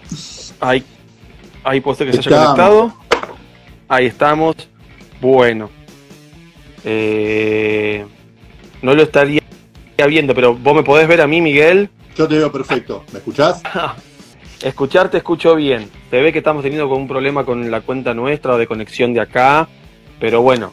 Ahí, ahí puede ser que se haya Estamos. conectado. Ahí estamos. Bueno, no lo estaría viendo, pero vos me podés ver a mí, Miguel. Yo te veo perfecto. ¿Me escuchás? Escucharte escucho bien. Se ve que estamos teniendo un problema con la cuenta nuestra o de conexión de acá. Pero bueno,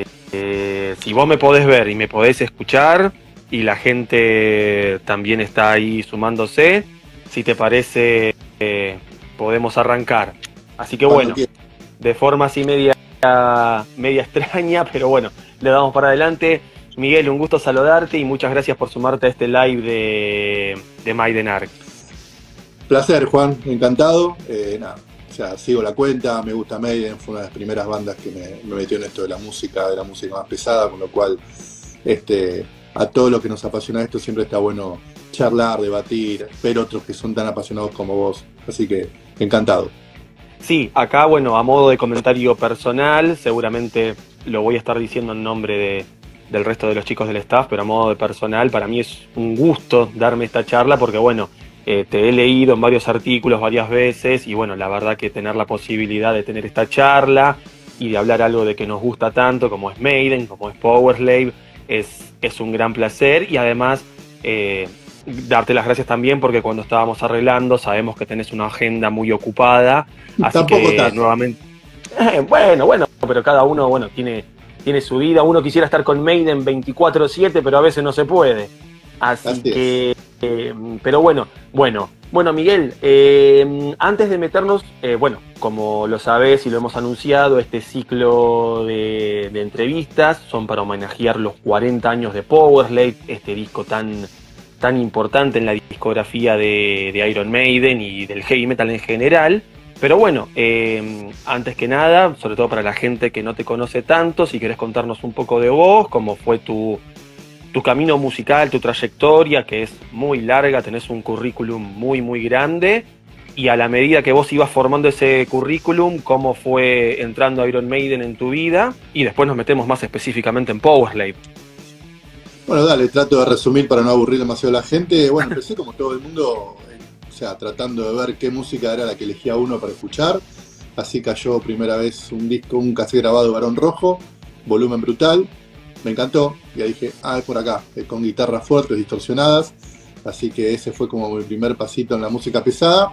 si vos me podés ver y me podés escuchar y la gente también está ahí sumándose, si te parece, podemos arrancar. Así que Cuando bueno, quieras. de forma así media extraña, pero bueno, le damos para adelante. Miguel, un gusto saludarte y muchas gracias por sumarte a este live de Maiden Arc. Placer, Juan. Encantado. Nada. O sea, sigo la cuenta, me gusta Maiden, fue una de las primeras bandas que me metió en esto de la música más pesada, con lo cual a todos los que nos apasiona esto siempre está bueno charlar, debatir, ver otros que son tan apasionados como vos. Así que encantado. Sí, acá, bueno, a modo de comentario personal, seguramente lo voy a estar diciendo en nombre del resto de los chicos del staff, pero a modo de personal, para mí es un gusto darme esta charla porque, bueno, te he leído en varios artículos varias veces y, bueno, la verdad que tener la posibilidad de tener esta charla y de hablar algo de que nos gusta tanto, como es Maiden, como es Powerslave, es un gran placer y además darte las gracias también porque cuando estábamos arreglando sabemos que tenés una agenda muy ocupada. Así Tampoco que tanto. nuevamente, bueno, pero cada uno, bueno, tiene su vida. Uno quisiera estar con Maiden 24/7, pero a veces no se puede. Así Así es. que, pero bueno, Miguel, antes de meternos, bueno, como lo sabés y lo hemos anunciado, este ciclo de entrevistas son para homenajear los 40 años de Powerslave, este disco tan importante en la discografía de Iron Maiden y del heavy metal en general. Pero bueno, antes que nada, sobre todo para la gente que no te conoce tanto, si querés contarnos un poco de vos, cómo fue tu camino musical, tu trayectoria, que es muy larga, tenés un currículum muy grande, y a la medida que vos ibas formando ese currículum, cómo fue entrando Iron Maiden en tu vida, y después nos metemos más específicamente en Powerslave. Bueno, dale, trato de resumir para no aburrir demasiado a la gente. Bueno, empecé como todo el mundo, o sea, tratando de ver qué música era la que elegía uno para escuchar. Así cayó primera vez un cassette grabado de Barón Rojo, volumen brutal. Me encantó, y ahí dije, es por acá, con guitarras fuertes, distorsionadas. Así que ese fue como mi primer pasito en la música pesada.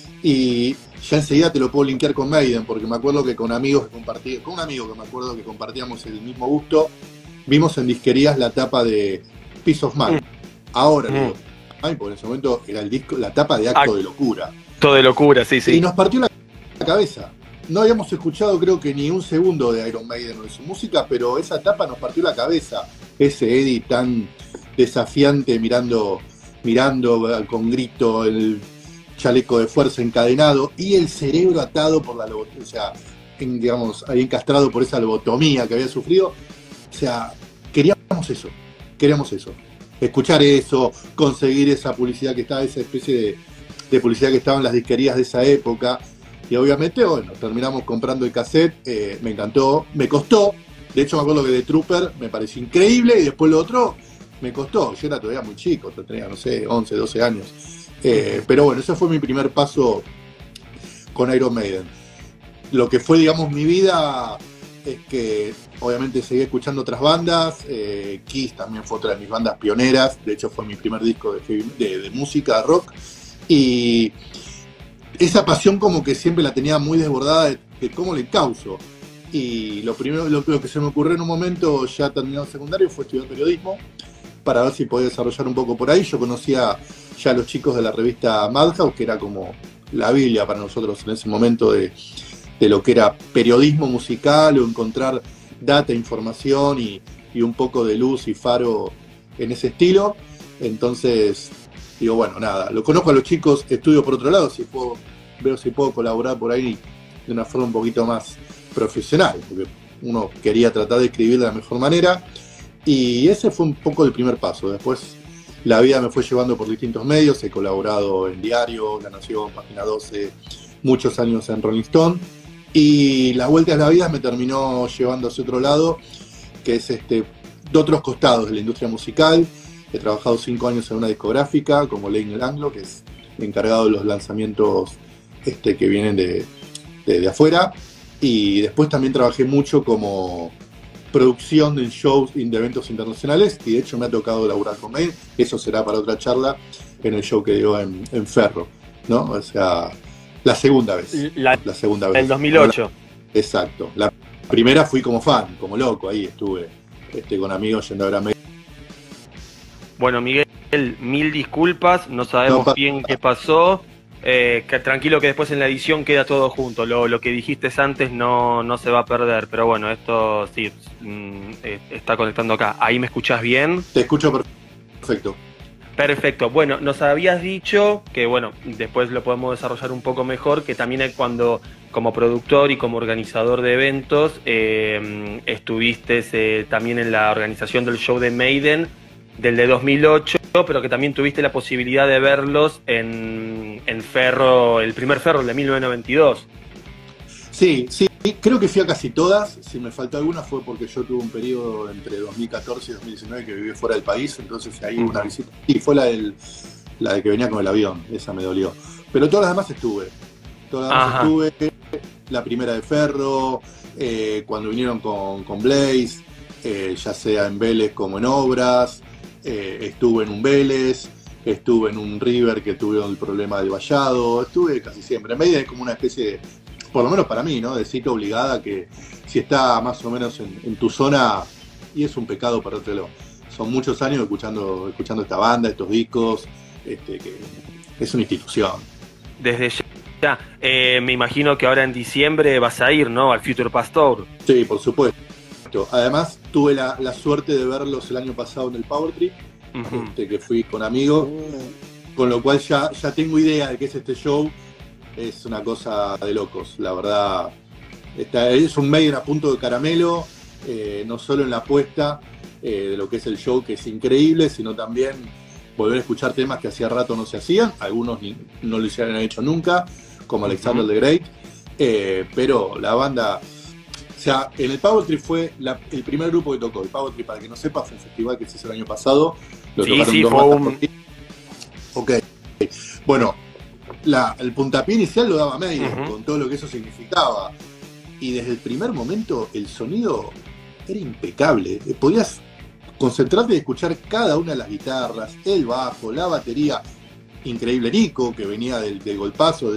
Y ya enseguida te lo puedo linkear con Maiden, porque me acuerdo que con amigos que compartí, con un amigo que me acuerdo que compartíamos el mismo gusto, vimos en disquerías la tapa de Peace of Mind. Ahora le digo, ay, porque en ese momento era el disco, la tapa de Acto de Locura. Acto de locura, sí, Y sí. nos partió la cabeza. No habíamos escuchado creo que ni un segundo de Iron Maiden o de su música, pero esa tapa nos partió la cabeza. Ese Eddie tan desafiante mirando con grito, el chaleco de fuerza encadenado y el cerebro atado por la lobotomía, o sea, digamos, ahí encastrado por esa lobotomía que había sufrido. O sea, queríamos eso. Escuchar eso, conseguir esa publicidad que estaba, esa especie de publicidad que estaba en las disquerías de esa época. Y obviamente, bueno, terminamos comprando el cassette, me encantó, me costó. De hecho, me acuerdo que The Trooper me pareció increíble y después lo otro me costó. Yo era todavía muy chico, tenía, no sé, 11, 12 años. Pero bueno, ese fue mi primer paso con Iron Maiden. Lo que fue, digamos, mi vida es que obviamente seguí escuchando otras bandas. Kiss también fue otra de mis bandas pioneras. De hecho, fue mi primer disco de música, de rock. Y esa pasión como que siempre la tenía muy desbordada de cómo le causo. Y lo primero, lo que se me ocurrió en un momento, ya terminado el secundario, fue estudiar periodismo para ver si podía desarrollar un poco por ahí. Yo conocía ya a los chicos de la revista Madhouse, que era como la Biblia para nosotros en ese momento de lo que era periodismo musical o encontrar data, información y un poco de luz y faro en ese estilo. Entonces digo, bueno, nada, lo conozco a los chicos, estudio por otro lado, veo si puedo colaborar por ahí de una forma un poquito más profesional, porque uno quería tratar de escribir de la mejor manera, y ese fue un poco el primer paso. Después la vida me fue llevando por distintos medios, he colaborado en Diario, La Nación, Página 12, muchos años en Rolling Stone, y la vuelta a la vida me terminó llevando hacia otro lado, que es de otros costados de la industria musical. He trabajado 5 años en una discográfica como Lane Anglo, que es el encargado de los lanzamientos que vienen de afuera. Y después también trabajé mucho como producción de shows y de eventos internacionales, y de hecho me ha tocado laburar con él. Eso será para otra charla en el show que dio en Ferro, ¿no? O sea, la segunda vez. La segunda vez. El 2008. Exacto. La primera fui como fan, como loco, ahí estuve con amigos yendo a ver a Maiden. Bueno, Miguel, mil disculpas, no sabemos bien qué pasó. Que tranquilo que después en la edición queda todo junto. Lo que dijiste antes no se va a perder, pero bueno, esto sí está conectando acá. ¿Ahí me escuchás bien? Te escucho perfecto. Perfecto. Bueno, nos habías dicho que, bueno, después lo podemos desarrollar un poco mejor, que también cuando como productor y como organizador de eventos estuviste también en la organización del show de Maiden, del de 2008, pero que también tuviste la posibilidad de verlos en Ferro, el primer Ferro, el de 1992. Sí, creo que fui a casi todas. Si me faltó alguna fue porque yo tuve un periodo entre 2014 y 2019 que viví fuera del país, entonces ahí una visita. Y fue la de que venía con el avión, esa me dolió. Pero todas las demás estuve. Todas las demás estuve. La primera de Ferro, cuando vinieron con Blaze, ya sea en Vélez como en Obras. Estuve en un Vélez, estuve en un River que tuvieron el problema del vallado, estuve casi siempre. Maiden es como una especie de, por lo menos para mí, ¿no?, de cita obligada, que si está más o menos en tu zona, y es un pecado perdértelo. Son muchos años escuchando esta banda, estos discos, que es una institución. Desde ya, me imagino que ahora en diciembre vas a ir, ¿no?, al Future Past Tour. Sí, por supuesto. Además, tuve la suerte de verlos el año pasado en el Power Trip, que fui con amigos, con lo cual ya tengo idea de qué es este show. Es una cosa de locos, la verdad. Es un Maiden a punto de caramelo, no solo en la apuesta de lo que es el show, que es increíble, sino también volver a escuchar temas que hacía rato no se hacían, algunos no lo hicieron hecho nunca, como Alexander the Great, pero la banda... O sea, en el Power Trip fue el primer grupo que tocó. El Power Trip, para que no sepa, fue un festival que se hizo el año pasado. Lo tocaron dos bandas. Ok. Bueno, el puntapié inicial lo daba Maiden, con todo lo que eso significaba. Y desde el primer momento el sonido era impecable. Podías concentrarte y escuchar cada una de las guitarras, el bajo, la batería. Increíble Nico, que venía del golpazo de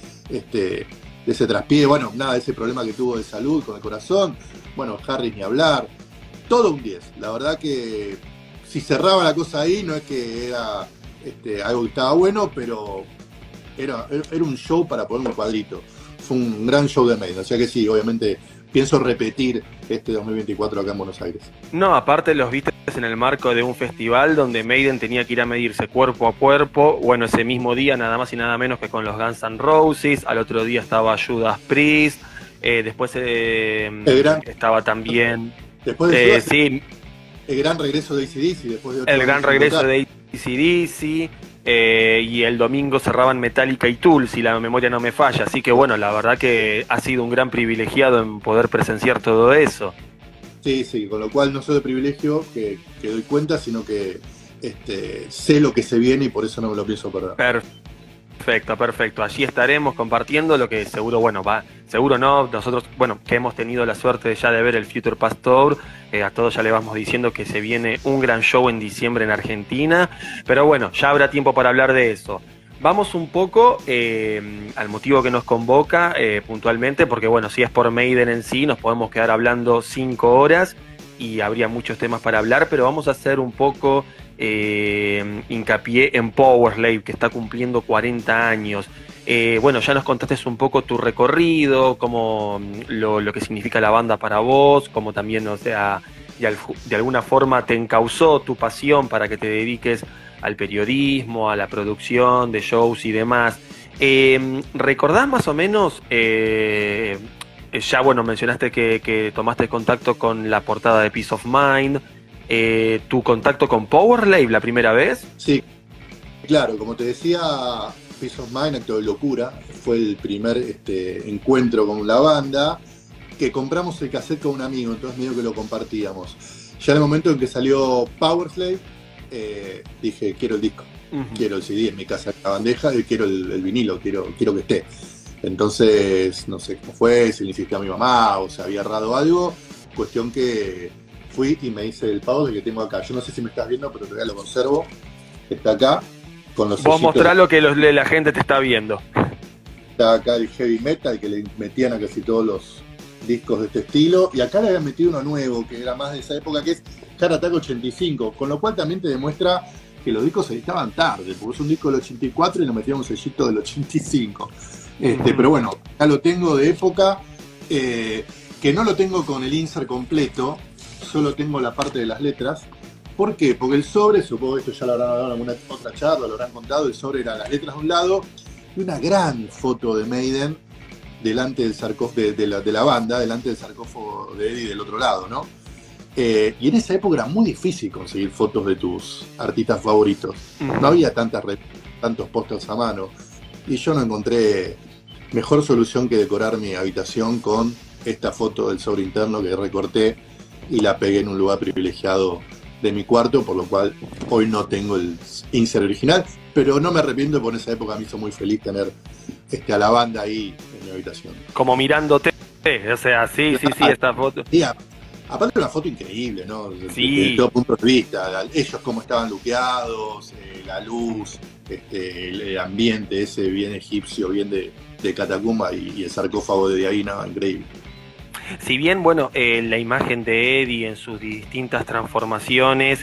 ese traspié, bueno, nada, ese problema que tuvo de salud con el corazón, bueno, Harris ni hablar, todo un 10. La verdad que si cerraba la cosa ahí, no es que era algo que estaba bueno, pero era un show para poner un cuadrito. Fue un gran show de Maiden, o sea que sí, obviamente pienso repetir este 2024 acá en Buenos Aires. No, aparte los viste en el marco de un festival donde Maiden tenía que ir a medirse cuerpo a cuerpo. Bueno, ese mismo día nada más y nada menos que con los Guns N' Roses. Al otro día estaba Judas Priest. Después estaba también... Después de sí, el gran regreso de AC/DC. Después de el gran regreso de AC/DC. Y el domingo cerraban Metallica y Tool, si la memoria no me falla. Así que bueno, la verdad que ha sido un gran privilegiado en poder presenciar todo eso. Sí, con lo cual no solo de privilegio que doy cuenta, sino que sé lo que se viene y por eso no me lo pienso perder. Perfecto. Allí estaremos compartiendo lo que seguro, seguro no, nosotros, que hemos tenido la suerte ya de ver el Future Past Tour, a todos ya le vamos diciendo que se viene un gran show en diciembre en Argentina, pero bueno, ya habrá tiempo para hablar de eso. Vamos un poco al motivo que nos convoca puntualmente, porque bueno, si es por Maiden en sí, nos podemos quedar hablando 5 horas y habría muchos temas para hablar, pero vamos a hacer un poco hincapié en Powerslave, que está cumpliendo 40 años. Ya nos contaste un poco tu recorrido, como lo que significa la banda para vos, como también, o sea, de alguna forma te encauzó tu pasión para que te dediques al periodismo, a la producción de shows y demás. ¿Recordás más o menos, mencionaste que tomaste contacto con la portada de Peace of Mind, tu contacto con Powerslave la primera vez? Sí, claro, como te decía, Peace of Mind, Acto de Locura, fue el primer encuentro con la banda, que compramos el cassette con un amigo, entonces medio que lo compartíamos. Ya en el momento en que salió Powerslave, dije, quiero el disco. Ujú. quiero el CD en mi casa en la bandeja y quiero el vinilo, quiero que esté. Entonces, no sé cómo fue, si le insistí a mi mamá o se había errado algo. Cuestión que fui y me hice el pavo de que tengo acá. Yo no sé si me estás viendo, pero todavía lo conservo. Está acá, con los Vos sellitos. mostrá lo que la gente te está viendo. Está acá el heavy metal, que le metían a casi todos los discos de este estilo. Y acá le habían metido uno nuevo, que era más de esa época, que es Heart Attack 85. Con lo cual también te demuestra que los discos se editaban tarde, porque es un disco del 84 y le metían un sellito del 85. Pero bueno, acá lo tengo de época, que no lo tengo con el insert completo, solo tengo la parte de las letras. ¿Por qué? Porque el sobre, supongo que esto ya lo habrán dado en alguna otra charla, lo habrán contado, el sobre era las letras de un lado y una gran foto de Maiden delante del sarcófago de la banda, delante del sarcófago de Eddie del otro lado, ¿no? Y en esa época era muy difícil conseguir fotos de tus artistas favoritos. No había tantos pósters a mano. Y yo no encontré mejor solución que decorar mi habitación con esta foto del sobre interno que recorté y la pegué en un lugar privilegiado de mi cuarto, por lo cual hoy no tengo el insert original, pero no me arrepiento, porque en esa época me hizo muy feliz tener a la banda ahí en mi habitación. Como mirándote, o sea, sí, esta foto. Y aparte una foto increíble, ¿no? Sí. Desde todo punto de vista, ellos cómo estaban luqueados, la luz, el ambiente ese bien egipcio, bien de catacumba y el sarcófago de ahí, nada, increíble. Si bien, bueno, la imagen de Eddie en sus distintas transformaciones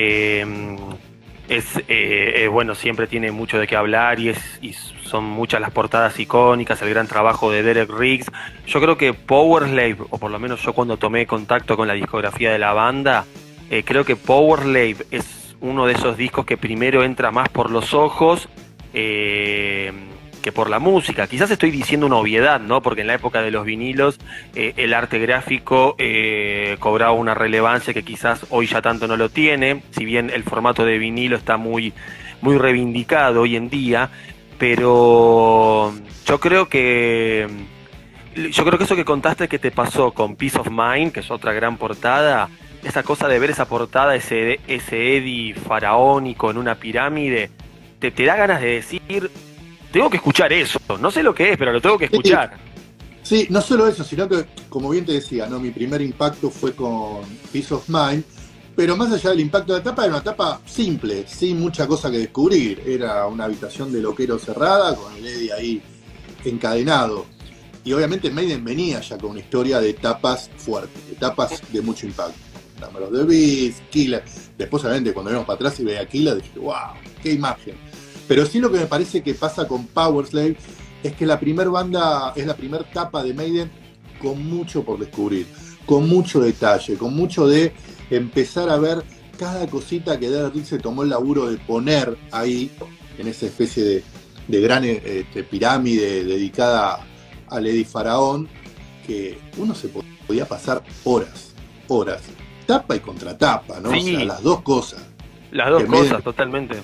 bueno, siempre tiene mucho de qué hablar y son muchas las portadas icónicas, el gran trabajo de Derek Riggs. Yo creo que Powerslave, o por lo menos yo cuando tomé contacto con la discografía de la banda, creo que Powerslave es uno de esos discos que primero entra más por los ojos que por la música. Quizás estoy diciendo una obviedad, ¿no? Porque en la época de los vinilos el arte gráfico cobraba una relevancia que quizás hoy ya tanto no lo tiene, si bien el formato de vinilo está muy, muy reivindicado hoy en día, pero yo creo que eso que contaste que te pasó con Peace of Mind, que es otra gran portada, esa cosa de ver esa portada, ese Eddie faraónico en una pirámide, te da ganas de decir: tengo que escuchar eso, no sé lo que es, pero lo tengo que escuchar. Sí, no solo eso, sino que, como bien te decía, ¿no? Mi primer impacto fue con Peace of Mind, pero más allá del impacto de la tapa, era una tapa simple, sin mucha cosa que descubrir. Era una habitación de loquero cerrada, con el Eddie ahí encadenado. Y obviamente Maiden venía ya con una historia de tapas fuertes, de tapas de mucho impacto. Number of the Beast, Killer. Después, obviamente, cuando vemos para atrás y veía a Killer, dije, wow, qué imagen. Pero sí, lo que me parece que pasa con Powerslave es que la primer banda es la primer tapa de Maiden con mucho por descubrir, con mucho detalle, con mucho de empezar a ver cada cosita que Derek Riggs se tomó el laburo de poner ahí, en esa especie de gran pirámide dedicada al Eddie Faraón, que uno se podía pasar horas, tapa y contratapa, ¿no? Sí, o sea, las dos cosas. Las dos cosas, totalmente.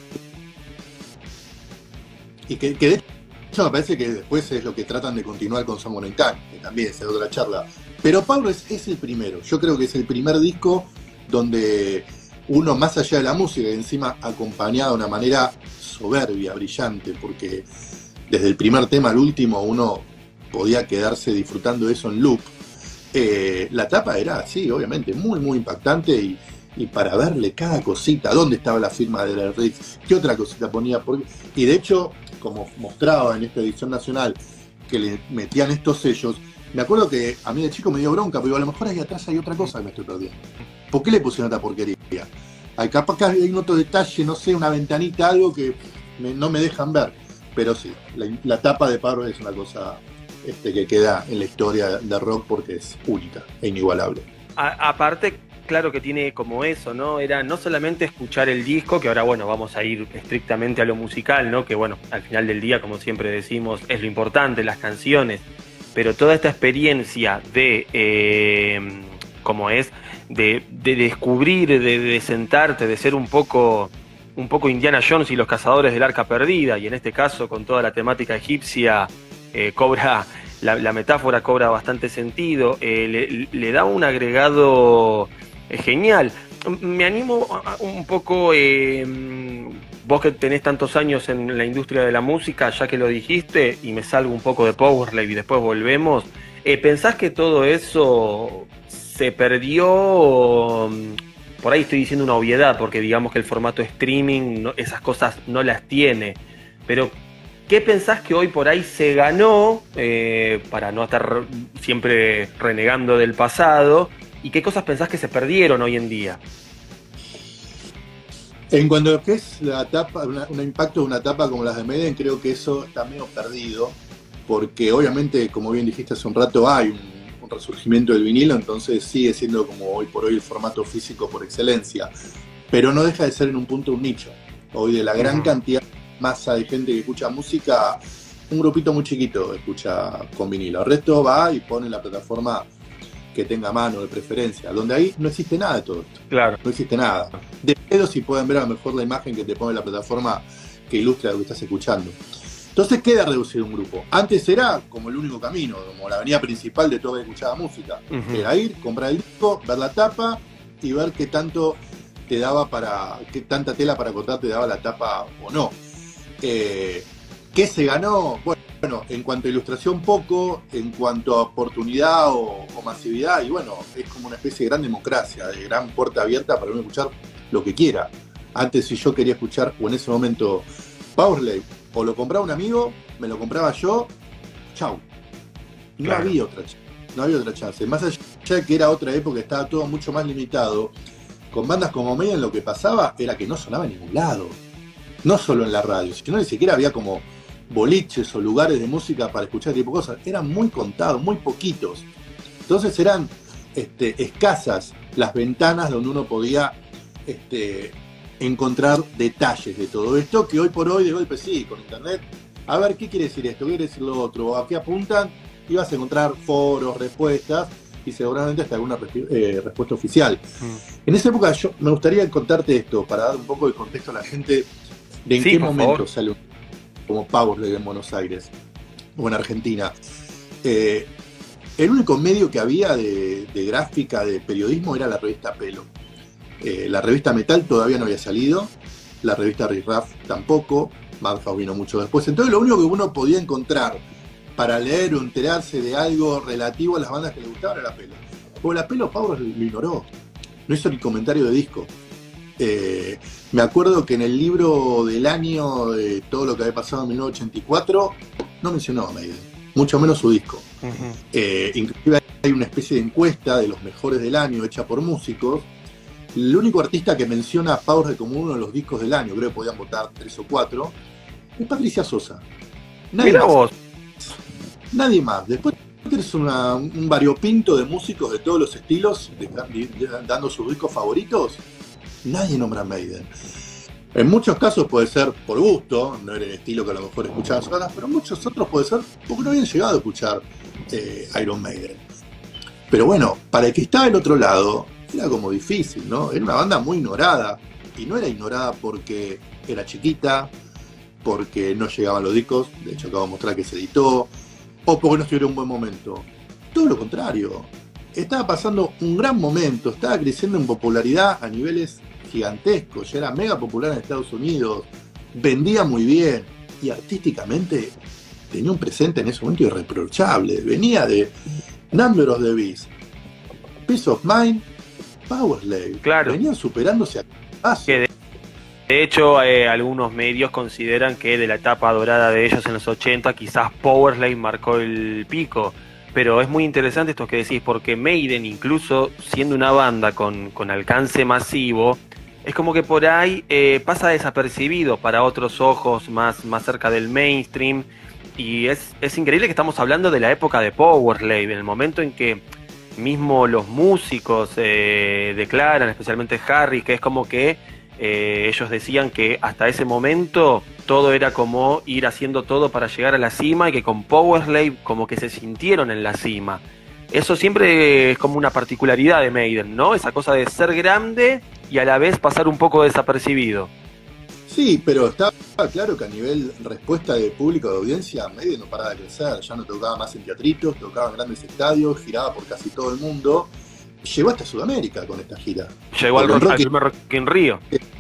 Y que de hecho me parece que después es lo que tratan de continuar con Someone in Time, que también es otra charla. Pero Pablo es el primero. Yo creo que es el primer disco donde uno, más allá de la música, y encima acompañado de una manera soberbia, brillante, porque desde el primer tema al último uno podía quedarse disfrutando de eso en loop. La tapa era, sí, obviamente, muy, muy impactante y para verle cada cosita, dónde estaba la firma de Derek Riggs, qué otra cosita ponía. Y de hecho, como mostraba en esta edición nacional, que le metían estos sellos, me acuerdo que a mí de chico me dio bronca, pero a lo mejor ahí atrás hay otra cosa que me estoy perdiendo. ¿Por qué le pusieron esta porquería? Capaz que hay otro detalle, no sé, una ventanita, algo que no me dejan ver. Pero sí, la tapa de Pablo es una cosa que queda en la historia de rock porque es única e inigualable. Aparte, claro que tiene como eso, ¿no? Era no solamente escuchar el disco, que ahora, bueno, vamos a ir estrictamente a lo musical, ¿no? Que, bueno, al final del día, como siempre decimos, es lo importante, las canciones, pero toda esta experiencia de, ¿cómo es? De descubrir, de sentarte, de ser un poco Indiana Jones y los cazadores del arca perdida, y en este caso, con toda la temática egipcia, cobra... La metáfora cobra bastante sentido, le da un agregado genial. Me animo un poco, vos que tenés tantos años en la industria de la música, ya que lo dijiste, y me salgo un poco de Powerslave y después volvemos, ¿pensás que todo eso se perdió? Por ahí estoy diciendo una obviedad, porque digamos que el formato streaming, esas cosas no las tiene, pero ¿qué pensás que hoy por ahí se ganó, para no estar siempre renegando del pasado? ¿Y qué cosas pensás que se perdieron hoy en día? En cuanto a lo que es la tapa, un impacto de una tapa como las de Maiden, creo que eso está medio perdido, porque obviamente, como bien dijiste hace un rato, hay un resurgimiento del vinilo, entonces sigue siendo como hoy por hoy el formato físico por excelencia, pero no deja de ser en un punto un nicho. Hoy de la gran cantidad, masa de gente que escucha música, un grupito muy chiquito escucha con vinilo. El resto va y pone la plataforma que tenga a mano de preferencia, donde ahí no existe nada de todo esto. Claro. No existe nada. De pedo si pueden ver a lo mejor la imagen que te pone la plataforma que ilustra lo que estás escuchando. Entonces queda reducido un grupo. Antes era como el único camino, como la avenida principal de todo el que escuchaba música. Era ir, comprar el disco, ver la tapa y ver qué tanto te daba qué tanta tela para cortar te daba la tapa o no. ¿Qué se ganó? Bueno, en cuanto a ilustración poco, en cuanto a oportunidad o masividad, y bueno, es como una especie de gran democracia, de gran puerta abierta para uno escuchar lo que quiera. Antes, si yo quería escuchar, o en ese momento, Powerslave, o lo compraba un amigo, me lo compraba yo, chau. No había otra chance. Más allá de que era otra época, estaba todo mucho más limitado. Con bandas como Maiden lo que pasaba era que no sonaba en ningún lado. No solo en la radio, sino ni siquiera había como boliches o lugares de música para escuchar tipo de cosas. Eran muy contados, muy poquitos. Entonces eran escasas las ventanas donde uno podía encontrar detalles de todo esto, que hoy por hoy de golpe sí, con internet, a ver qué quiere decir esto, qué quiere decir lo otro, a qué apuntan, y vas a encontrar foros, respuestas, y seguramente hasta alguna respuesta oficial. En esa época yo me gustaría contarte esto, para dar un poco de contexto a la gente, de en qué momento sale como Powerslave en Buenos Aires, o en Argentina. El único medio que había de gráfica, de periodismo, era la revista Pelo. La revista Metal todavía no había salido, la revista Riff Raff tampoco, Madhouse vino mucho después. Entonces lo único que uno podía encontrar para leer o enterarse de algo relativo a las bandas que le gustaban era la Pelo. Porque la Pelo Power lo ignoró, no hizo ni comentario de disco. Me acuerdo que en el libro del año de todo lo que había pasado en 1984 no mencionó a Maiden, mucho menos su disco. Inclusive hay una especie de encuesta de los mejores del año hecha por músicos. El único artista que menciona a Powerslave como uno de los discos del año, creo que podían votar 3 o 4, es Patricia Sosa. Mira vos. Nadie más. Después tenés un variopinto de músicos de todos los estilos dando sus discos favoritos. Nadie nombra a Maiden. En muchos casos puede ser por gusto, no era el estilo que a lo mejor escuchaban sus bandas, pero en muchos otros puede ser porque no habían llegado a escuchar Iron Maiden. Pero bueno, para el que estaba del otro lado, era como difícil, ¿no? Era una banda muy ignorada, y no era ignorada porque era chiquita, porque no llegaban los discos, de hecho acabo de mostrar que se editó, o porque no estuviera en un buen momento. Todo lo contrario. Estaba pasando un gran momento, estaba creciendo en popularidad a niveles gigantescos, ya era mega popular en Estados Unidos, vendía muy bien, y artísticamente tenía un presente en ese momento irreprochable. Venía de Number of the Beast, Peace of Mind, Powerslave. Claro. Venían superándose a paso. De hecho, algunos medios consideran que de la etapa dorada de ellos en los 80, quizás Powerslave marcó el pico. Pero es muy interesante esto que decís, porque Maiden, incluso siendo una banda con alcance masivo, es como que por ahí pasa desapercibido para otros ojos más cerca del mainstream. Y es increíble que estamos hablando de la época de Powerslave, en el momento en que mismo los músicos declaran, especialmente Harry, que es como que ellos decían que hasta ese momento todo era como ir haciendo todo para llegar a la cima, y que con Powerslave como que se sintieron en la cima. Eso siempre es como una particularidad de Maiden, ¿no? Esa cosa de ser grande y a la vez pasar un poco desapercibido. Sí, pero estaba claro que a nivel respuesta de público, de audiencia, Maiden no paraba de crecer. Ya no tocaba más en teatritos, tocaba en grandes estadios, giraba por casi todo el mundo. Llegó hasta Sudamérica con esta gira. Llegó al Rock in Rio.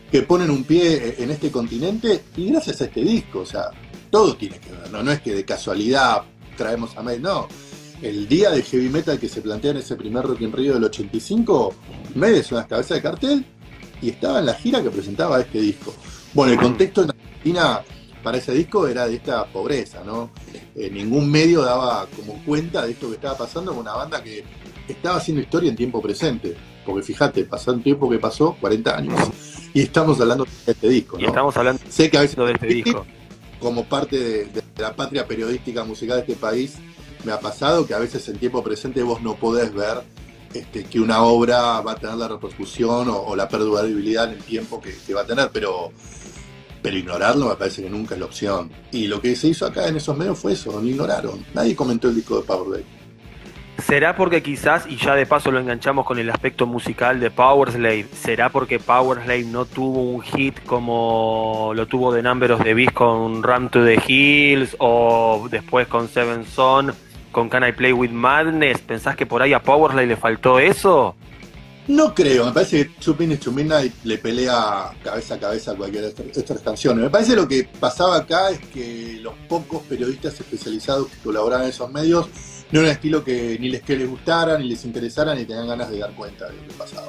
que ponen un pie en este continente y gracias a este disco, o sea, todo tiene que ver, no es que de casualidad traemos a Maiden, no. El día de heavy metal que se plantea en ese primer Rock in Rio del 85, Maiden es una cabeza de cartel y estaba en la gira que presentaba este disco. Bueno, el contexto en Argentina para ese disco era de esta pobreza, ¿no? Ningún medio daba como cuenta de esto que estaba pasando con una banda que estaba haciendo historia en tiempo presente. Porque fíjate, pasó un tiempo que pasó, 40 años, y estamos hablando de este disco, ¿no? Y estamos hablando sé que a veces de este disco. Como parte de la patria periodística musical de este país, me ha pasado que a veces en tiempo presente vos no podés ver que una obra va a tener la repercusión o la perdurabilidad en el tiempo que va a tener, pero ignorarlo me parece que nunca es la opción. Y lo que se hizo acá en esos medios fue eso, lo ignoraron. Nadie comentó el disco de Powerslave. ¿Será porque quizás, y ya de paso lo enganchamos con el aspecto musical de Powerslave, será porque Powerslave no tuvo un hit como lo tuvo The Number of the Beast con Run to the Hills o después con Seven Son, con Can I Play with Madness? ¿Pensás que por ahí a Powerslave le faltó eso? No creo, me parece que Two Minutes to Midnight le pelea cabeza a cabeza a cualquiera de estas canciones. Me parece lo que pasaba acá es que los pocos periodistas especializados que colaboraban en esos medios no era un estilo que ni les gustara, ni les interesara, ni tenían ganas de dar cuenta de lo que pasaba.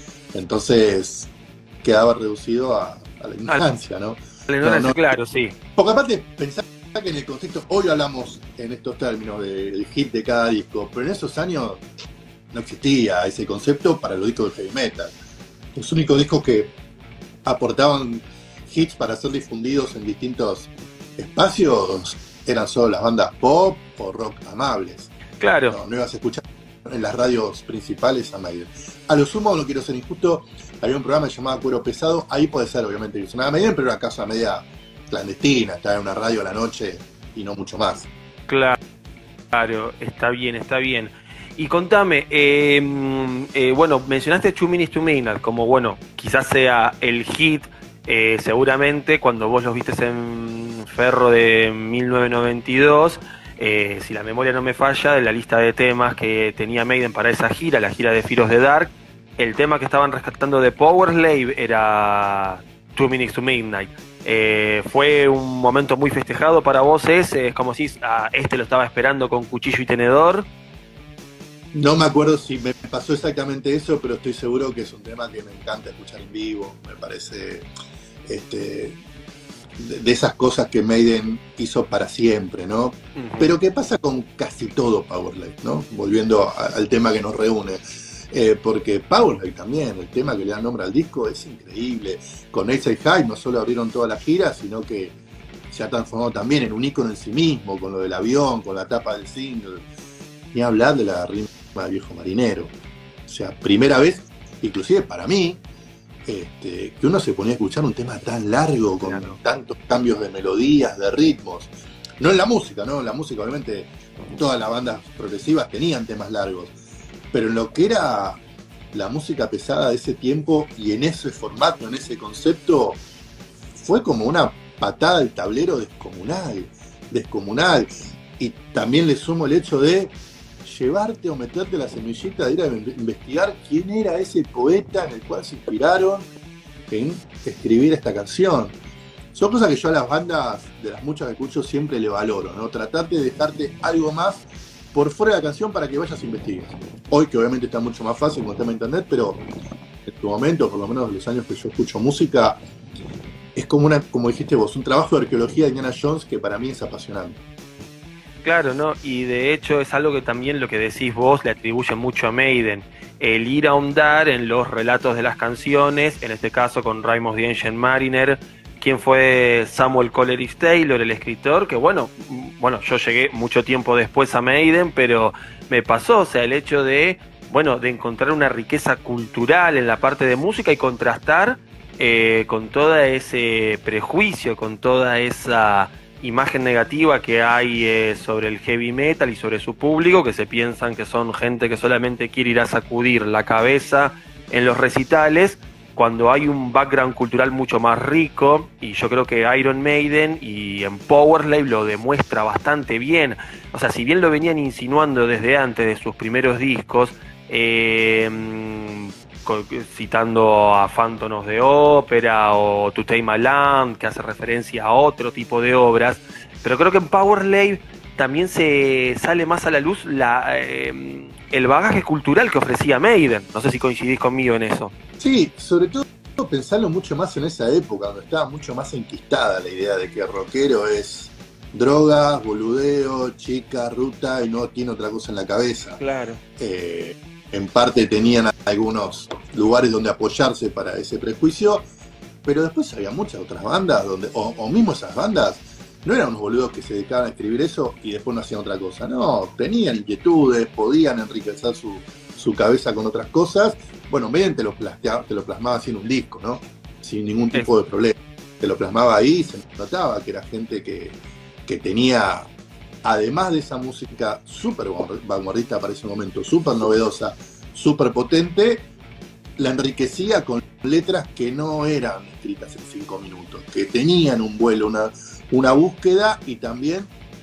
Entonces quedaba reducido a la ignorancia, ¿no? La ignorancia, claro, sí. Porque aparte, pensá que en el contexto, hoy hablamos en estos términos del hit de cada disco, pero en esos años no existía ese concepto para los discos de heavy metal. Los únicos discos que aportaban hits para ser difundidos en distintos espacios eran solo las bandas pop o rock amables. Claro. No ibas a escuchar en las radios principales a Maiden. A lo sumo, no quiero ser injusto, había un programa llamado Cuero Pesado, ahí puede ser obviamente que sonaba Maiden, pero era una casa media clandestina, estaba en una radio a la noche y no mucho más. Claro, está bien, está bien. Y contame, bueno, mencionaste Two Minutes to Midnight como, bueno, quizás sea el hit, seguramente, cuando vos los vistes en Ferro de 1992, si la memoria no me falla, de la lista de temas que tenía Maiden para esa gira, la gira de Fear of the Dark, el tema que estaban rescatando de Powerslave era Two Minutes to Midnight. Fue un momento muy festejado para vos ese, es como si lo estaba esperando con cuchillo y tenedor. No me acuerdo si me pasó exactamente eso, pero estoy seguro que es un tema que me encanta escuchar en vivo. Me parece de esas cosas que Maiden hizo para siempre, ¿no? Uh-huh. Pero ¿qué pasa con casi todo Powerslave, ¿no? Volviendo al tema que nos reúne. Porque Powerslave también, el tema que le da nombre al disco, es increíble. Con Ace High no solo abrieron toda la gira, sino que se ha transformado también en un ícono en sí mismo, con lo del avión, con la tapa del single. Ni hablar de la rima del Viejo Marinero. O sea, primera vez, inclusive para mí, que uno se ponía a escuchar un tema tan largo, con tantos cambios de melodías, de ritmos. No en la música, ¿no? En la música, obviamente, todas las bandas progresivas tenían temas largos. Pero en lo que era la música pesada de ese tiempo y en ese formato, en ese concepto, fue como una patada al tablero descomunal. Y también le sumo el hecho de llevarte o meterte la semillita de ir a investigar quién era ese poeta en el cual se inspiraron en escribir esta canción. Son cosas que yo a las bandas, de las muchas que escucho, siempre le valoro, ¿no? Tratar de dejarte algo más por fuera de la canción para que vayas a investigar. Hoy, que obviamente está mucho más fácil con el tema de internet, pero en tu momento, por lo menos los años que yo escucho música, es como dijiste vos, un trabajo de arqueología de Indiana Jones que para mí es apasionante. Claro, ¿no? Y de hecho es algo que también lo que decís vos le atribuye mucho a Maiden, el ir a ahondar en los relatos de las canciones, en este caso con Rhyme of the Ancient Mariner, quien fue Samuel Coleridge Taylor, el escritor, que bueno, yo llegué mucho tiempo después a Maiden, pero me pasó, o sea, el hecho de encontrar una riqueza cultural en la parte de música y contrastar con todo ese prejuicio, con toda esa imagen negativa que hay sobre el heavy metal y sobre su público, que se piensan que son gente que solamente quiere ir a sacudir la cabeza en los recitales, cuando hay un background cultural mucho más rico, y yo creo que Iron Maiden y en Powerslave lo demuestra bastante bien. O sea, si bien lo venían insinuando desde antes de sus primeros discos, citando a Phantom of the Opera o To Tame My Land, que hace referencia a otro tipo de obras, pero creo que en Powerslave también se sale más a la luz el bagaje cultural que ofrecía Maiden. No sé si coincidís conmigo en eso. Sí, sobre todo pensarlo mucho más en esa época, donde estaba mucho más enquistada la idea de que rockero es drogas, boludeo, chica, ruta y no tiene otra cosa en la cabeza. Claro. En parte tenían algunos lugares donde apoyarse para ese prejuicio, pero después había muchas otras bandas, o mismo esas bandas, no eran unos boludos que se dedicaban a escribir eso y después no hacían otra cosa. No, tenían inquietudes, podían enriquecer su cabeza con otras cosas. Bueno, Maiden te lo plasmaba así en un disco, ¿no? Sin ningún tipo de problema. Te lo plasmaba ahí y se notaba que era gente que tenía, además de esa música súper vanguardista para ese momento, súper novedosa, súper potente, la enriquecía con letras que no eran escritas en 5 minutos, que tenían un vuelo, una búsqueda y también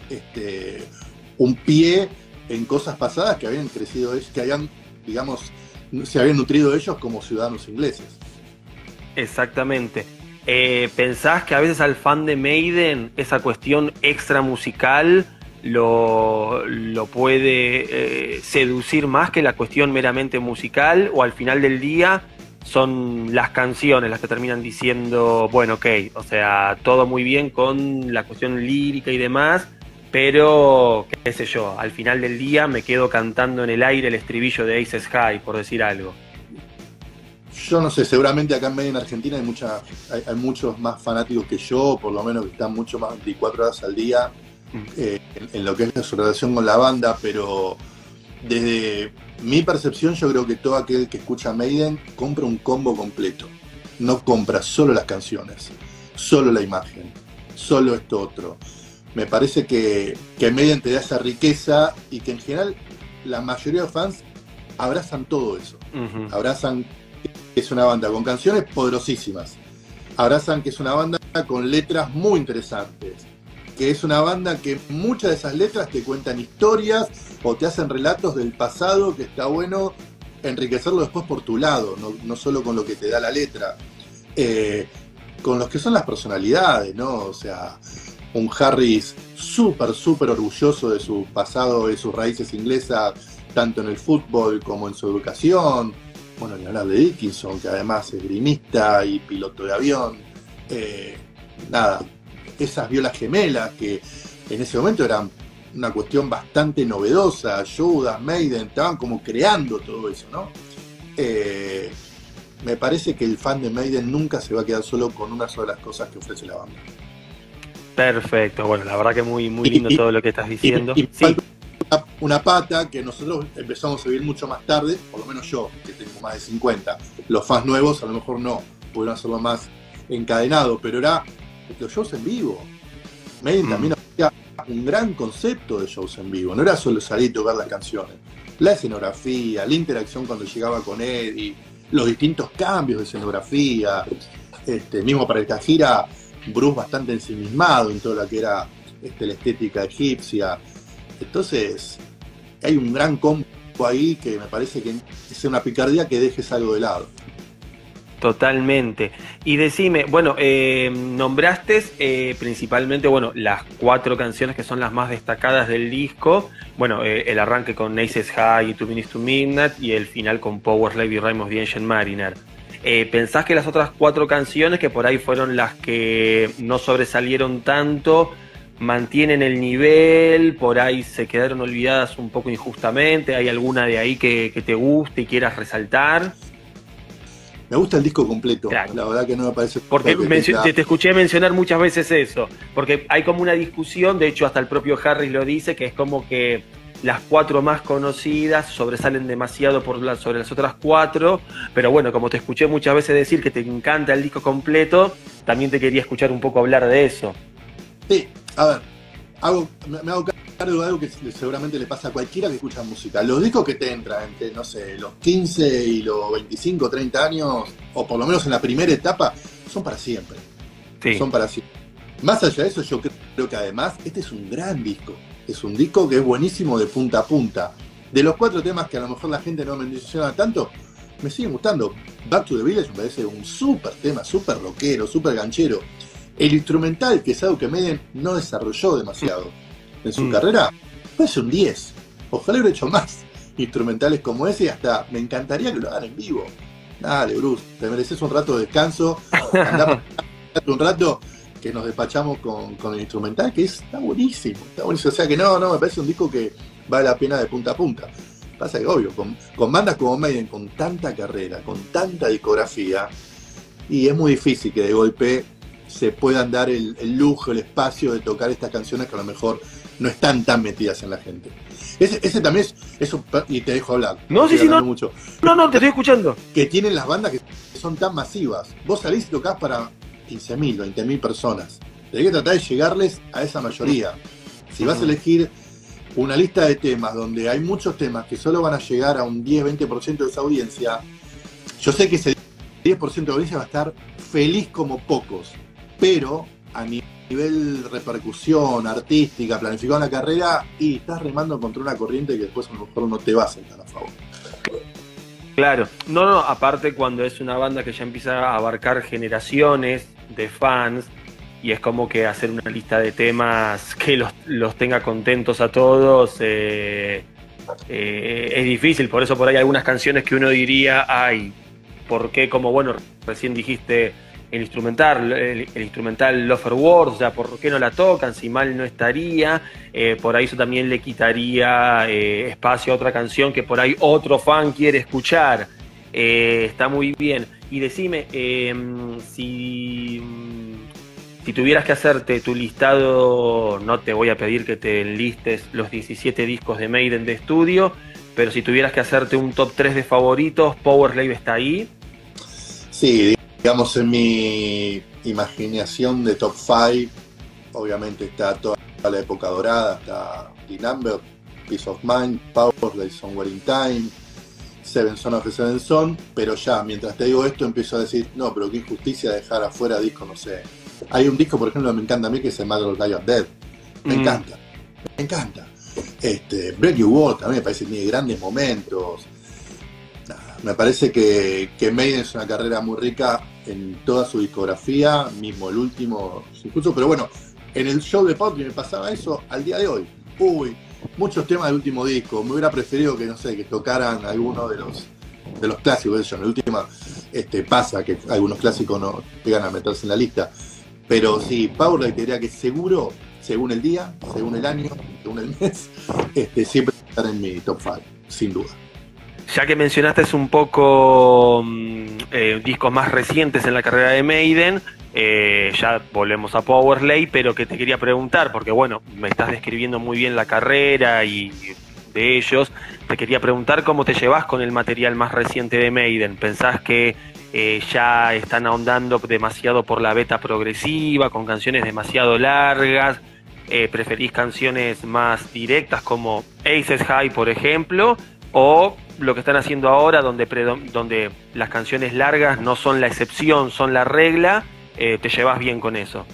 un pie en cosas pasadas que habían crecido, que habían, digamos, se habían nutrido ellos como ciudadanos ingleses. Exactamente. ¿Pensás que a veces al fan de Maiden esa cuestión extra musical lo puede seducir más que la cuestión meramente musical, o al final del día son las canciones las que terminan diciendo, bueno, ok, o sea, todo muy bien con la cuestión lírica y demás, pero, qué sé yo, al final del día me quedo cantando en el aire el estribillo de Aces High, por decir algo? Yo no sé, seguramente acá en Medio en Argentina hay muchos más fanáticos que yo, por lo menos que están mucho más 24 horas al día en lo que es su relación con la banda, pero desde mi percepción yo creo que todo aquel que escucha Maiden compra un combo completo. No compra solo las canciones, solo la imagen, solo esto otro. Me parece que Maiden te da esa riqueza y que en general la mayoría de fans abrazan todo eso. Abrazan que es una banda con canciones poderosísimas. Abrazan que es una banda con letras muy interesantes. Que es una banda que muchas de esas letras te cuentan historias o te hacen relatos del pasado, que está bueno enriquecerlo después por tu lado, no solo con lo que te da la letra. Con los que son las personalidades, ¿no? O sea, un Harris súper orgulloso de su pasado, de sus raíces inglesas, tanto en el fútbol como en su educación. Bueno, ni hablar de Dickinson, que además es grimista y piloto de avión. Nada, esas violas gemelas que en ese momento eran una cuestión bastante novedosa. Judas, Maiden, estaban como creando todo eso, ¿no? Me parece que el fan de Maiden nunca se va a quedar solo con una sola de las cosas que ofrece la banda. Perfecto, bueno, la verdad que muy lindo todo lo que estás diciendo. Y sí. Una pata que nosotros empezamos a vivir mucho más tarde, por lo menos yo, que tengo más de 50. Los fans nuevos a lo mejor no, pudieron hacerlo más encadenado, pero era los shows en vivo. Maiden también había un gran concepto de shows en vivo, no era solo salir y tocar las canciones. La escenografía, la interacción cuando llegaba con Eddie, los distintos cambios de escenografía, mismo para esta gira, Bruce bastante ensimismado en todo lo que era la estética egipcia. Entonces, hay un gran combo ahí que me parece que es una picardía que dejes algo de lado. Totalmente. Y decime, bueno, nombraste principalmente, bueno, las 4 canciones que son las más destacadas del disco. Bueno, el arranque con Aces High y 2 Minutes to Midnight y el final con Powerslave y Rime of the Ancient Mariner. ¿Pensás que las otras 4 canciones, que por ahí fueron las que no sobresalieron tanto, mantienen el nivel, por ahí se quedaron olvidadas un poco injustamente? ¿Hay alguna de ahí que te guste y quieras resaltar? Me gusta el disco completo, claro. La verdad que no me parece... Porque te escuché mencionar muchas veces eso, porque hay como una discusión, de hecho hasta el propio Harris lo dice, que es como que las 4 más conocidas sobresalen demasiado sobre las otras 4, pero bueno, como te escuché muchas veces decir que te encanta el disco completo, también te quería escuchar un poco hablar de eso. Sí, a ver, me hago cargo de algo que seguramente le pasa a cualquiera que escucha música. Los discos que te entran entre, no sé, los 15 y los 25, 30 años, o por lo menos en la primera etapa, son para siempre. Sí. Son para siempre. Más allá de eso, yo creo que además este es un gran disco. Es un disco que es buenísimo de punta a punta. De los 4 temas que a lo mejor la gente no menciona tanto, me siguen gustando. Back to the Village me parece un súper tema, súper rockero, súper ganchero. El instrumental, que es algo que Maiden no desarrolló demasiado en su carrera, parece un 10. Ojalá hubiera hecho más instrumentales como ese, y hasta me encantaría que lo hagan en vivo. Dale, Bruce, te mereces un rato de descanso, andá un rato, que nos despachamos con el instrumental, que está buenísimo, o sea que no, me parece un disco que vale la pena de punta a punta. Pasa que obvio, con bandas como Maiden, con tanta carrera, con tanta discografía, y es muy difícil que de golpe se puedan dar el lujo, el espacio de tocar estas canciones que a lo mejor no están tan metidas en la gente. Ese también es eso, y te dejo hablar. No, sí, no. Mucho. No, te estoy escuchando. Que tienen las bandas que son tan masivas. Vos salís y tocás para 15.000, 20.000 personas. Tenés que tratar de llegarles a esa mayoría. Si vas a elegir una lista de temas donde hay muchos temas que solo van a llegar a un 10-20% de esa audiencia, yo sé que ese 10% de audiencia va a estar feliz como pocos, pero a nivel repercusión artística, planificando la carrera, y estás remando contra una corriente que después a lo mejor no te va a sentar a favor. Claro, no, aparte cuando es una banda que ya empieza a abarcar generaciones de fans, y es como que hacer una lista de temas que los tenga contentos a todos, es difícil. Por eso por ahí algunas canciones que uno diría, ay, ¿por qué? Como bueno, recién dijiste el instrumental Lover Wars, o sea, ¿por qué no la tocan? Si mal no estaría, por ahí eso también le quitaría espacio a otra canción que por ahí otro fan quiere escuchar. Está muy bien. Y decime, si tuvieras que hacerte tu listado, no te voy a pedir que te listes los 17 discos de Maiden de estudio, pero si tuvieras que hacerte un top 3 de favoritos, Powerslave está ahí. Sí, digamos, en mi imaginación de top 5, obviamente está toda la época dorada, está The Number, Peace of Mind, Powerslave, Somewhere in Time, Seven Son of the Seven Son, pero ya, mientras te digo esto, empiezo a decir, no, pero qué injusticia dejar afuera discos, no sé. Hay un disco, por ejemplo, que me encanta a mí, que es el Mother of Die of Dead. Me encanta. Break Your Wall también me parece que tiene grandes momentos. Me parece que Maiden es una carrera muy rica en toda su discografía, mismo el último, incluso, pero bueno, en el show de Potri me pasaba eso al día de hoy. Muchos temas del último disco. Me hubiera preferido que, no sé, que tocaran algunos de los clásicos. De ellos. En el último pasa que algunos clásicos no llegan a meterse en la lista. Pero sí, Powerslave te diría que seguro, según el día, según el año, según el mes, siempre estar en mi top 5, sin duda. Ya que mencionaste un poco discos más recientes en la carrera de Maiden, ya volvemos a Powerslave, pero que te quería preguntar, porque bueno, me estás describiendo muy bien la carrera y de ellos, te quería preguntar cómo te llevas con el material más reciente de Maiden. ¿Pensás que ya están ahondando demasiado por la beta progresiva, con canciones demasiado largas? ¿Preferís canciones más directas como Aces High, por ejemplo? ¿O lo que están haciendo ahora, donde las canciones largas no son la excepción, son la regla? ¿Te llevas bien con eso?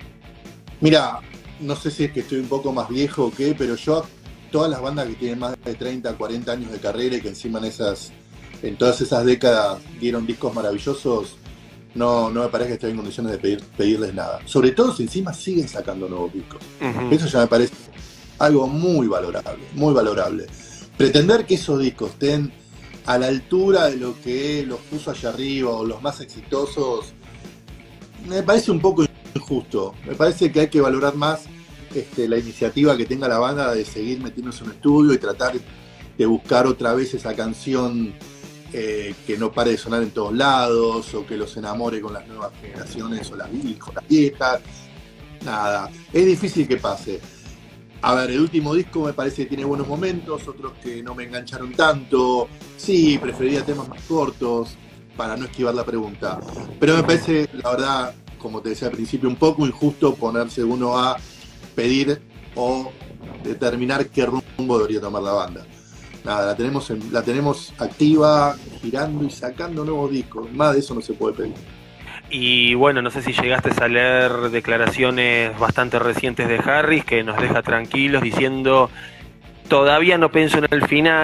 Mira, no sé si es que estoy un poco más viejo o qué, pero yo, todas las bandas que tienen más de 30, 40 años de carrera y que encima en todas esas décadas dieron discos maravillosos, no me parece que estoy en condiciones de pedirles nada. Sobre todo si encima siguen sacando nuevos discos. Eso ya me parece algo muy valorable, muy valorable. Pretender que esos discos estén a la altura de lo que los puso allá arriba o los más exitosos, me parece un poco injusto. Me parece que hay que valorar más la iniciativa que tenga la banda de seguir metiéndose en un estudio y tratar de buscar otra vez esa canción que no pare de sonar en todos lados, o que los enamore con las nuevas generaciones o con las viejas. Nada, es difícil que pase. A ver, el último disco me parece que tiene buenos momentos, otros que no me engancharon tanto. Sí, preferiría temas más cortos, para no esquivar la pregunta. Pero me parece, la verdad, como te decía al principio, un poco injusto ponerse uno a pedir o determinar qué rumbo debería tomar la banda. Nada, la tenemos activa, girando y sacando nuevos discos. Más de eso no se puede pedir. Y bueno, no sé si llegaste a leer declaraciones bastante recientes de Harris, que nos deja tranquilos diciendo: todavía no pienso en el final,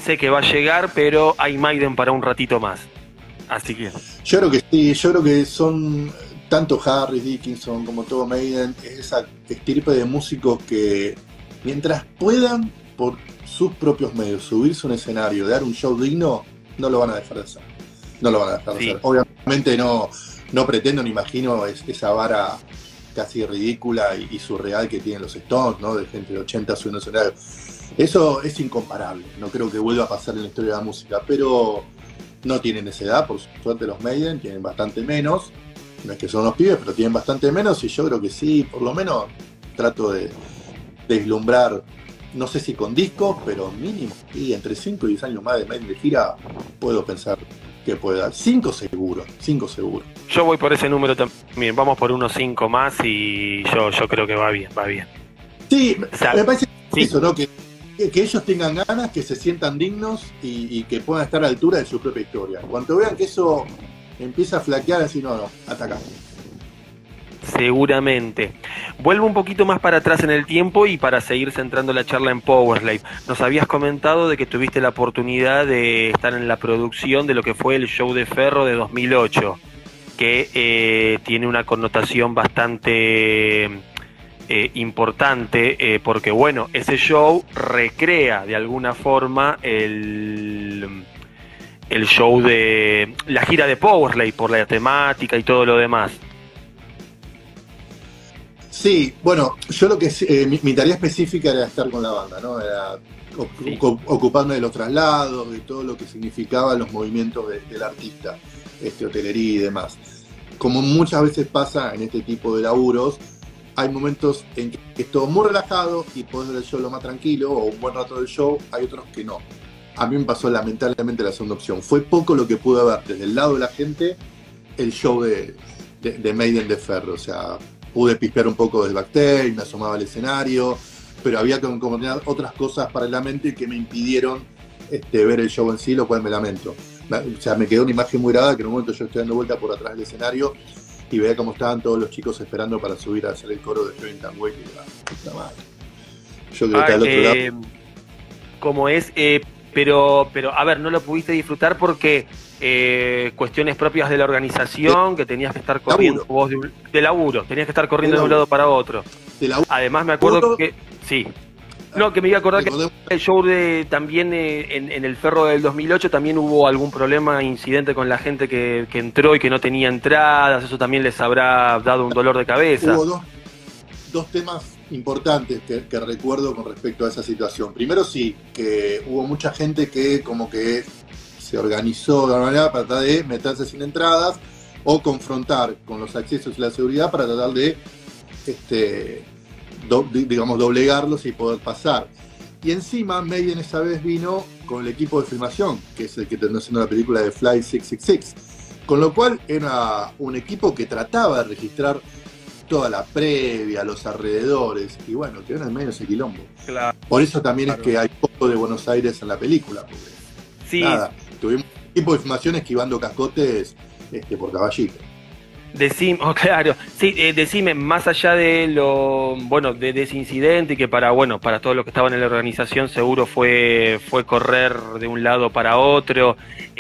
sé que va a llegar, pero hay Maiden para un ratito más. Así que... Yo creo que sí, yo creo que son tanto Harris Dickinson como todo Maiden, es esa estirpe de músicos que mientras puedan, por sus propios medios, subirse a un escenario, dar un show digno, no lo van a dejar de hacer. No lo van a dejar de hacer. Obviamente no pretendo ni imagino esa vara casi ridícula y surreal que tienen los Stones, ¿no? De gente de 80 subiendo escenario. Eso es incomparable. No creo que vuelva a pasar en la historia de la música, pero no tienen esa edad, por suerte los Maiden tienen bastante menos. No es que son los pibes, pero tienen bastante menos y yo creo que sí, por lo menos trato de vislumbrar, no sé si con discos, pero mínimo, y entre 5 y 10 años más de Maiden de gira, puedo pensar que puede dar. 5 seguro. Yo voy por ese número también, vamos por unos 5 más y yo creo que va bien. Sí, me parece eso, ¿no? Que ellos tengan ganas, que se sientan dignos y que puedan estar a la altura de su propia historia. Cuando vean que eso empieza a flaquear, así no, atacar. Seguramente. Vuelvo un poquito más para atrás en el tiempo y para seguir centrando la charla en Powerslave. Nos habías comentado de que tuviste la oportunidad de estar en la producción de lo que fue el show de Ferro de 2008, que tiene una connotación bastante importante, porque bueno, ese show recrea de alguna forma el show de la gira de Powerslave por la temática y todo lo demás. Sí, bueno, yo lo que mi tarea específica era estar con la banda, ¿no? Era ocuparme de los traslados, de todo lo que significaban los movimientos del artista, hotelería y demás. Como muchas veces pasa en este tipo de laburos, hay momentos en que es todo muy relajado y podés ver el show lo más tranquilo o un buen rato del show, hay otros que no. A mí me pasó lamentablemente la segunda opción. Fue poco lo que pude ver desde el lado de la gente el show de Maiden de Ferro, o sea, pude pispear un poco del backstage, me asomaba al escenario, pero había que tener otras cosas paralelamente que me impidieron ver el show en sí, lo cual me lamento. O sea, me quedó una imagen muy grave que en un momento yo estoy dando vuelta por atrás del escenario y veía cómo estaban todos los chicos esperando para subir a hacer el coro de Heaven Can Wait. Yo creo que al otro lado. Como es, pero a ver, no lo pudiste disfrutar porque cuestiones propias de la organización, que tenías que estar corriendo vos de laburo, tenías que estar corriendo de un lado para otro. Además me acuerdo que sí. No, que me iba a acordar que el show también en el Ferro del 2008 también hubo algún problema, incidente con la gente que entró y que no tenía entradas, eso también les habrá dado un dolor de cabeza. Hubo dos temas importantes que recuerdo con respecto a esa situación. Primero sí, que hubo mucha gente que como que se organizó de alguna manera para tratar de meterse sin entradas o confrontar con los accesos y la seguridad para tratar de digamos, doblegarlos y poder pasar. Y encima Maiden esa vez vino con el equipo de filmación, que es el que terminó haciendo la película de Flight 666, con lo cual era un equipo que trataba de registrar toda la previa, los alrededores, y bueno, quedó en el medio ese quilombo. Claro. Por eso también es que hay poco de Buenos Aires en la película, porque sí. Nada, tuvimos un equipo de filmación esquivando cascotes por caballito. Claro, sí, decime, más allá de de ese incidente y que para todos los que estaban en la organización seguro fue correr de un lado para otro,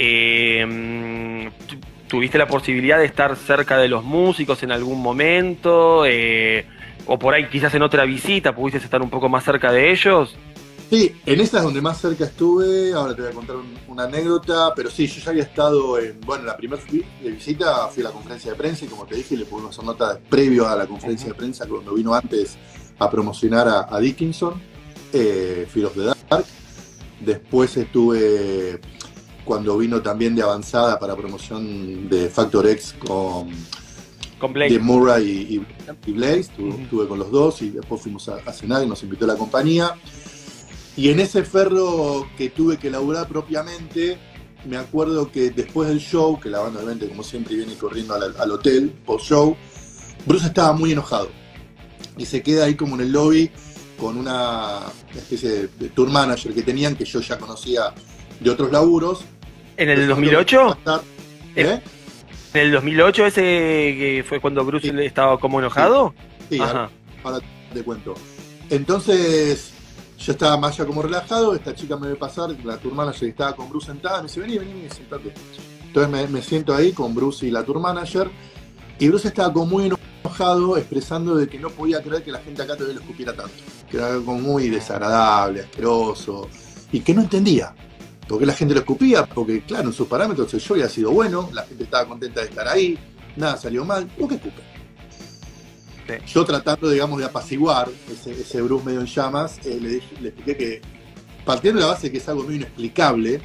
¿tuviste la posibilidad de estar cerca de los músicos en algún momento? O por ahí quizás en otra visita, ¿pudiste estar un poco más cerca de ellos? Sí, en esa es donde más cerca estuve. Ahora te voy a contar una anécdota, pero sí, yo ya había estado la primera visita fui a la conferencia de prensa y como te dije, le pudimos hacer nota previo a la conferencia de prensa cuando vino antes a promocionar a Dickinson, Fear of the Dark. Después estuve cuando vino también de avanzada para promoción de Factor X con Blaze. De Murray y Blaze. Estuve con los dos y después fuimos a cenar y nos invitó la compañía. Y en ese Ferro que tuve que laburar propiamente, me acuerdo que después del show, que la banda obviamente como siempre viene corriendo al hotel post-show, Bruce estaba muy enojado y se queda ahí como en el lobby con una especie de tour manager que tenían, que yo ya conocía de otros laburos. ¿En el 2008? ¿En el 2008 ese que fue cuando Bruce estaba como enojado? Sí, ahora te cuento. Entonces Yo estaba más ya como relajado, esta chica me ve pasar, la tour manager estaba con Bruce sentada, me dice, vení, sentate. Entonces me siento ahí con Bruce y la tour manager, y Bruce estaba como muy enojado, expresando de que no podía creer que la gente acá todavía lo escupiera tanto. Que era algo muy desagradable, asqueroso, y que no entendía. ¿Por qué la gente lo escupía? Porque, claro, en sus parámetros el show había sido bueno, la gente estaba contenta de estar ahí, nada salió mal, ¿por qué escupen? Sí. Yo tratando, digamos, de apaciguar ese Bruce medio en llamas, le expliqué que, partiendo de la base de que es algo medio inexplicable,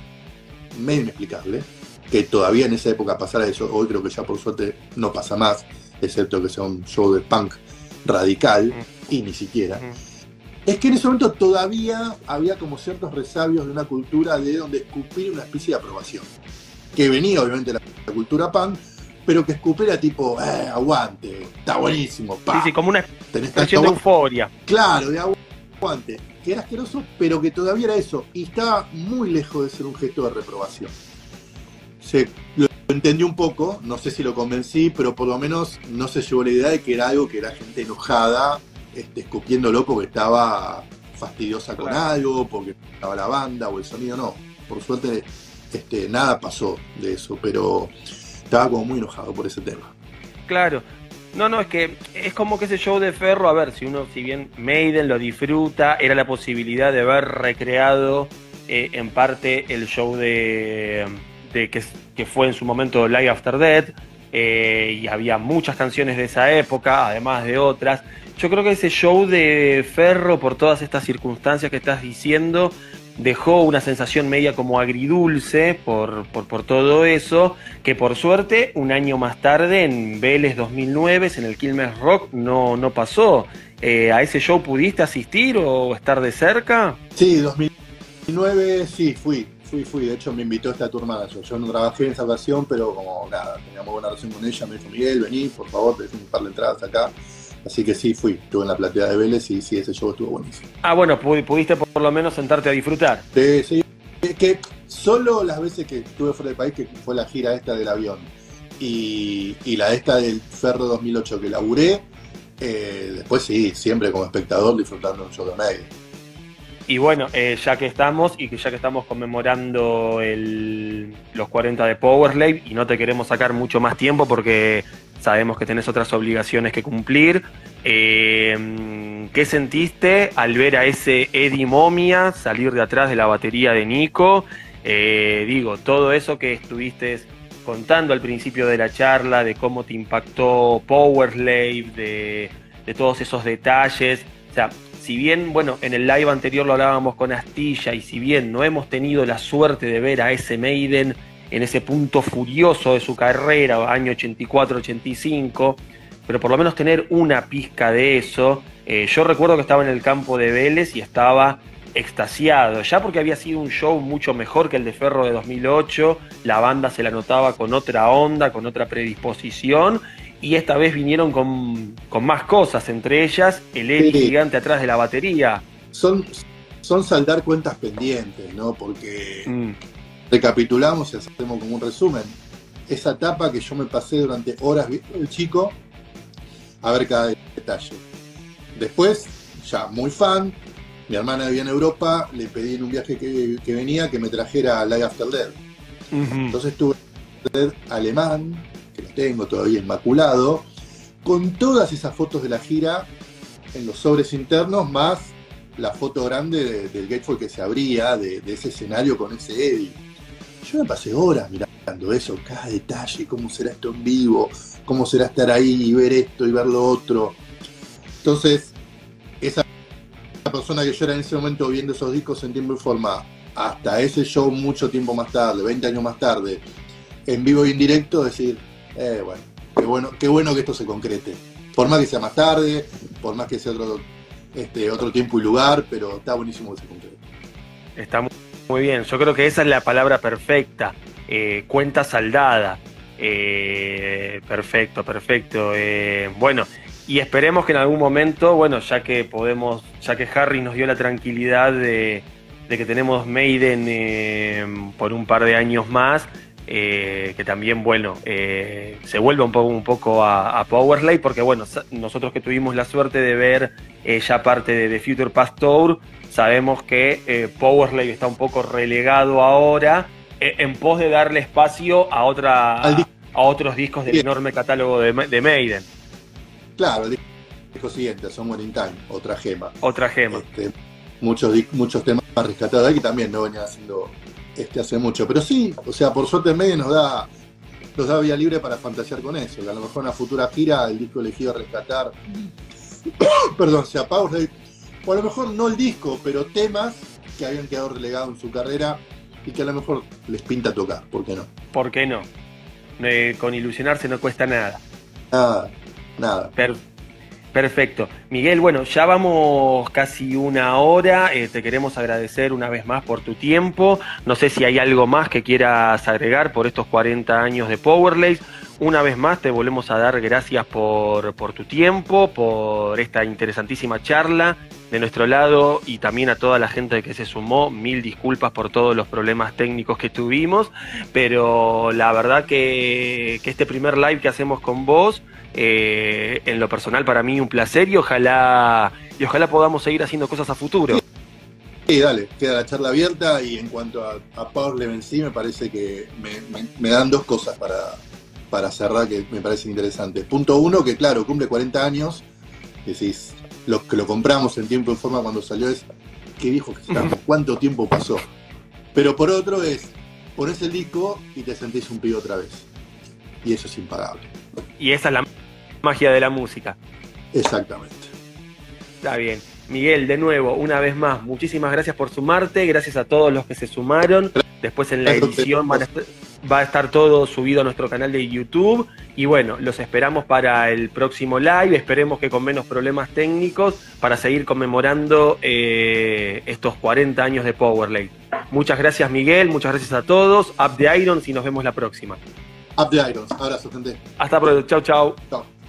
que todavía en esa época pasara eso, hoy creo que ya por suerte no pasa más, excepto que sea un show de punk radical, y ni siquiera. Es que en ese momento todavía había como ciertos resabios de una cultura de donde escupir una especie de aprobación. Que venía obviamente de la cultura punk, pero que escupir era tipo, aguante, está buenísimo, pa. Sí, como una expresión de euforia. Claro, de aguante. Que era asqueroso, pero que todavía era eso. Y estaba muy lejos de ser un gesto de reprobación. Lo entendí un poco, no sé si lo convencí, pero por lo menos no se llevó la idea de que era algo que era gente enojada, escupiéndolo porque estaba fastidiosa con algo, porque estaba la banda o el sonido, no. Por suerte nada pasó de eso, pero estaba como muy enojado por ese tema. Claro. No, es que es como que ese show de Ferro, a ver, si bien Maiden lo disfruta, era la posibilidad de haber recreado en parte el show de que fue en su momento Live After Death, y había muchas canciones de esa época, además de otras. Yo creo que ese show de Ferro, por todas estas circunstancias que estás diciendo, dejó una sensación media como agridulce por todo eso, que por suerte un año más tarde en Vélez 2009, en el Quilmes Rock, no pasó. ¿A ese show pudiste asistir o estar de cerca? Sí, 2009 sí, fui. De hecho me invitó esta tour manager. Yo no trabajé en esa ocasión, pero como nada, teníamos buena relación con ella, me dijo, Miguel, vení, por favor, te dejo un par de entradas acá. Así que sí, estuve en la platea de Vélez y sí, ese show estuvo buenísimo. Ah, bueno, pudiste por lo menos sentarte a disfrutar. Sí, que solo las veces que estuve fuera del país, que fue la gira esta del avión y la esta del Ferro 2008 que laburé, después sí, siempre como espectador disfrutando un show de Maiden. Y bueno, ya que estamos conmemorando los 40 de Powerslave y no te queremos sacar mucho más tiempo porque sabemos que tenés otras obligaciones que cumplir, ¿qué sentiste al ver a ese Eddie Momia salir de atrás de la batería de Nico? Todo eso que estuviste contando al principio de la charla, de cómo te impactó Powerslave, de todos esos detalles, o sea, si bien, bueno, en el live anterior lo hablábamos con Astilla, y si bien no hemos tenido la suerte de ver a ese Maiden en ese punto furioso de su carrera, año 84-85, pero por lo menos tener una pizca de eso. Yo recuerdo que estaba en el campo de Vélez y estaba extasiado, ya porque había sido un show mucho mejor que el de Ferro de 2008, la banda se la notaba con otra onda, con otra predisposición, y esta vez vinieron con más cosas, entre ellas el Eddie gigante atrás de la batería. Son saldar cuentas pendientes, ¿no? Porque recapitulamos y hacemos como un resumen. Esa etapa que yo me pasé durante horas viendo el chico a ver cada detalle. Después, ya muy fan, mi hermana vivía en Europa, le pedí en un viaje que venía que me trajera Live After Death. Entonces tuve alemán, que lo tengo todavía inmaculado, con todas esas fotos de la gira en los sobres internos, más la foto grande del Gatefold que se abría, de ese escenario con ese Eddie. Yo me pasé horas mirando eso, cada detalle, cómo será esto en vivo, cómo será estar ahí y ver esto y ver lo otro. Entonces, esa persona que yo era en ese momento viendo esos discos en tiempo y forma, hasta ese show mucho tiempo más tarde, 20 años más tarde, en vivo y en directo, decir, bueno, qué bueno que esto se concrete. Por más que sea más tarde, por más que sea otro tiempo y lugar, pero está buenísimo que se concrete. Está muy bien, yo creo que esa es la palabra perfecta, cuenta saldada. Perfecto. Bueno, y esperemos que en algún momento, bueno, ya que Harry nos dio la tranquilidad de que tenemos Maiden por un par de años más, que también, bueno, se vuelva un poco a Powerslave, porque bueno, nosotros que tuvimos la suerte de ver ya parte de Future Past Tour, sabemos que Powerslave está un poco relegado ahora en pos de darle espacio a otros discos del enorme catálogo de Maiden. Claro, el disco siguiente, Somewhere in Time, otra gema. Otra gema. Muchos temas rescatados de ahí que también no venían haciendo hace mucho. Pero sí, o sea, por suerte Maiden nos da vía libre para fantasear con eso. Que a lo mejor en una futura gira el disco elegido a rescatar, perdón, sea Powerslave, o a lo mejor no el disco, pero temas que habían quedado relegados en su carrera y que a lo mejor les pinta tocar, ¿por qué no? ¿Por qué no? Con ilusionarse no cuesta nada. Nada. Perfecto. Miguel, bueno, ya vamos casi una hora. Te queremos agradecer una vez más por tu tiempo. No sé si hay algo más que quieras agregar por estos 40 años de Powerslave. Una vez más te volvemos a dar gracias por tu tiempo, por esta interesantísima charla. De nuestro lado y también a toda la gente que se sumó, 1000 disculpas por todos los problemas técnicos que tuvimos, pero la verdad que este primer live que hacemos con vos, en lo personal para mí un placer y ojalá podamos seguir haciendo cosas a futuro. Sí, dale, queda la charla abierta y en cuanto a Powerslave en sí me parece que me dan dos cosas para cerrar que me parecen interesantes. Punto uno, que claro, cumple 40 años, decís, los que lo compramos en tiempo y forma cuando salió es qué viejo que estamos, cuánto tiempo pasó. Pero por otro es, pones el disco y te sentís un pibe otra vez. Y eso es impagable. Y esa es la magia de la música. Exactamente. Está bien. Miguel, de nuevo, una vez más, muchísimas gracias por sumarte, gracias a todos los que se sumaron. Después en la edición va a estar todo subido a nuestro canal de YouTube. Y bueno, los esperamos para el próximo live, esperemos que con menos problemas técnicos, para seguir conmemorando estos 40 años de Powerslave. Muchas gracias, Miguel, muchas gracias a todos. Up the Irons y nos vemos la próxima. Up the Irons. Abrazo, gente. Hasta pronto. Chau, chau. Chao.